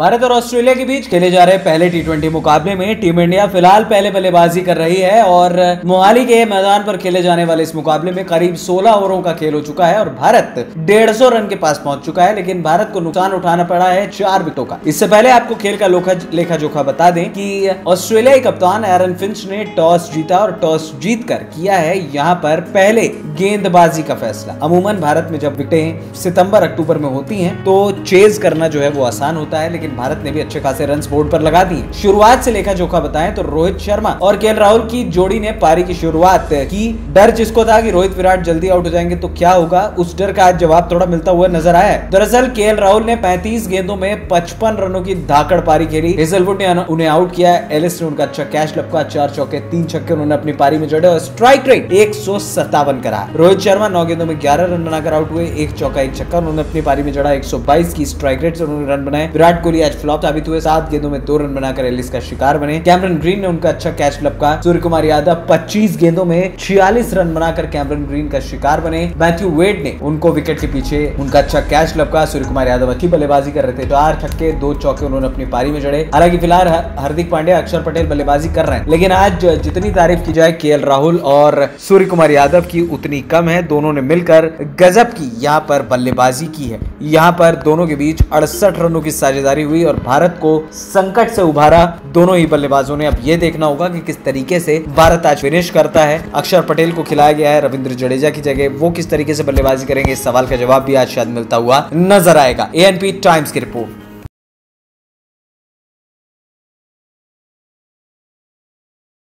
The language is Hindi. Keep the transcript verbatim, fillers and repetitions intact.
भारत और ऑस्ट्रेलिया के बीच खेले जा रहे पहले टी ट्वेंटी मुकाबले में टीम इंडिया फिलहाल पहले बल्लेबाजी कर रही है और मोहाली के मैदान पर खेले जाने वाले इस मुकाबले में करीब सोलह ओवरों का खेल हो चुका है और भारत डेढ़ सौ रन के पास पहुंच चुका है, लेकिन भारत को नुकसान उठाना पड़ा है चार विकेटों का। इससे पहले आपको खेल का लेखा जोखा बता दें कि ऑस्ट्रेलियाई कप्तान एरन फिंच ने टॉस जीता और टॉस जीतकर किया है यहाँ पर पहले गेंदबाजी का फैसला। अमूमन भारत में जब विकेटें सितंबर अक्टूबर में होती हैं तो चेज करना जो है वो आसान होता है, लेकिन भारत ने भी अच्छे खासे रन बोर्ड पर लगा दिए। शुरुआत से लेखा जोखा बताएं तो रोहित शर्मा और केएल राहुल की जोड़ी ने पारी की शुरुआत की। डर जिसको था कि रोहित विराट जल्दी आउट हो जाएंगे तो क्या होगा, उस डर का आज जवाब थोड़ा मिलता हुआ नजर आया है। दरअसल केएल राहुल ने पैंतीस गेंदों में पचपन रनों की धाकड़ पारी खेली। हेजलवुड ने उन्हें आउट किया, एलिस ने उनका अच्छा कैच लपका, चार चौके तीन छक्के उन्होंने अपनी पारी में जड़े और स्ट्राइक रेट एक सौ सत्तावन करा। रोहित शर्मा नौ गेंदों में ग्यारह रन बनाकर आउट हुए, एक चौका एक छक्का उन्होंने अपनी पारी में जड़ा, एक सौ बाईस की स्ट्राइक रेट से उन्होंने रन बनाए। विराट कोहली आज फ्लॉप साबित हुए, सात गेंदों में दो रन बनाकर एलिस का शिकार बने। कैमरन ग्रीन ने उनका अच्छा कैच लपका। सूर्य कुमार यादव पच्चीस गेंदों में छियालीस रन बनाकर कैमरन ग्रीन का शिकार बने। मैथ्यू वेड ने उनको विकेट के पीछे उनका अच्छा कैच लपका। सूर्य कुमार यादव अच्छी बल्लेबाजी कर रहे थे, चार छक्के दो चौके उन्होंने अपनी पारी में जड़े। हालांकि फिलहाल हार्दिक पांड्या अक्षर पटेल बल्लेबाजी कर रहे हैं, लेकिन आज जितनी तारीफ की जाए केएल राहुल और सूर्य कुमार यादव की उतनी कम है। दोनों ने मिलकर गजब की यहाँ पर बल्लेबाजी की है। यहाँ पर दोनों के बीच अड़सठ रनों की साझेदारी हुई और भारत को संकट से उभारा दोनों ही बल्लेबाजों ने। अब यह देखना होगा कि किस तरीके से भारत आज फिनिश करता है। अक्षर पटेल को खिलाया गया है रविंद्र जडेजा की जगह, वो किस तरीके से बल्लेबाजी करेंगे, इस सवाल का जवाब भी आज शायद मिलता हुआ नजर आएगा। एएनपी टाइम्स की रिपोर्ट।